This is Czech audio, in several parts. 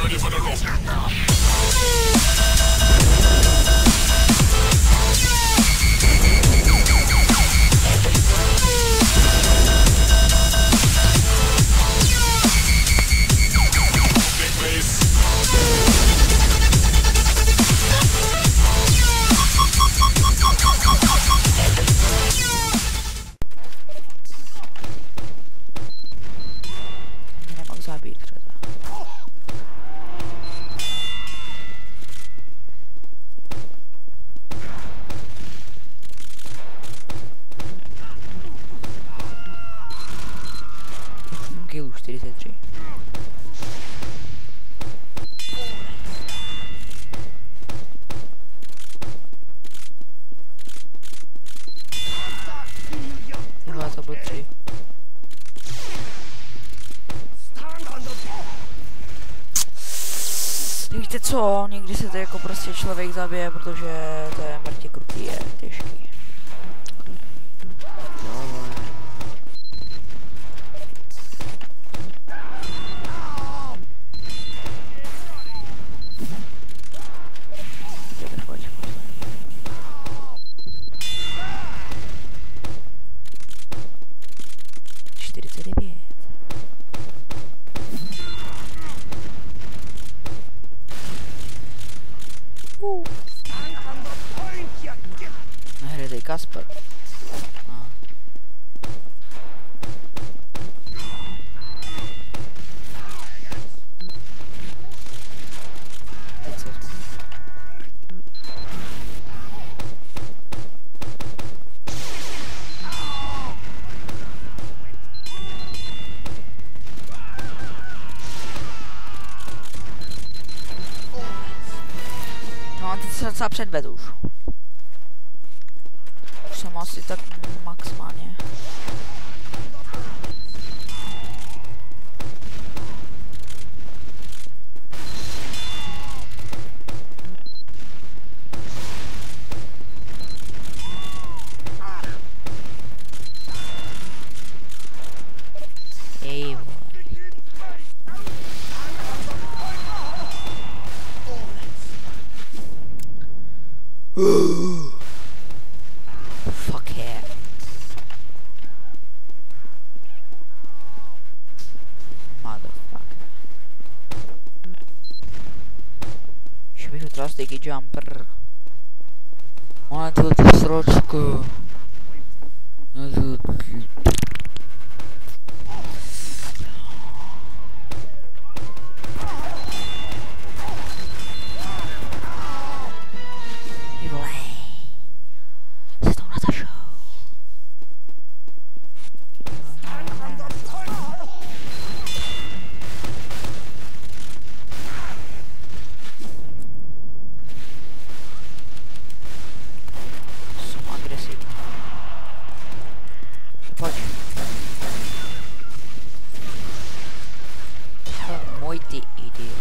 Killů 43. Tyhle to bylo 3. Víte co, někdy se to jako prostě člověk zabije, protože to je mrtě krutý, je těžký. Nehledej Kasper. No a teď se docela předvedu už. Už jsem asi tak maximálně. Ej, fuck yeah. Motherfucker. Ještě bych utral sticky jumper. Máme tu sročku. Pojď. To můj ty idiot.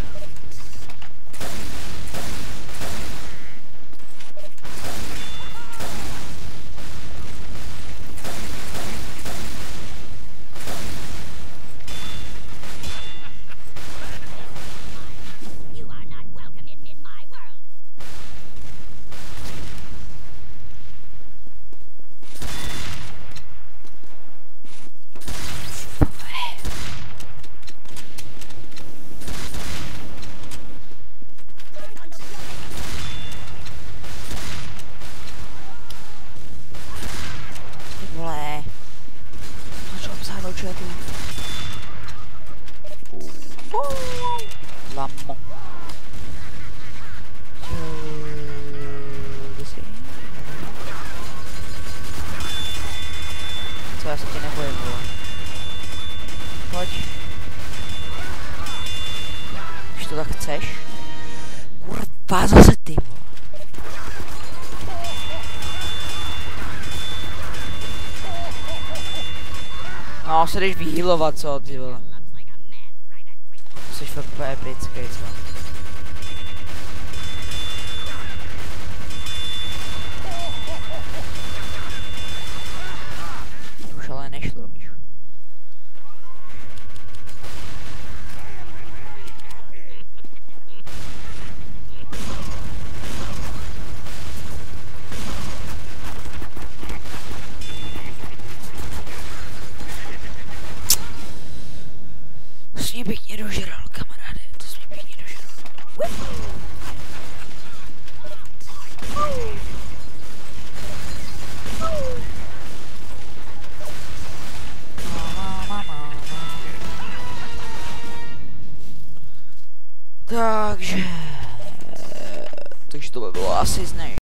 Lamo. Co, já se tě nebojím, vole. Pojď. Když to tak chceš. Kurva, zase ty, vole. No, se jdeš vyhýlovat, co, ty vole. Jsi fakt epický, co? Už ale nešlo, víš. Takže to by bylo asi z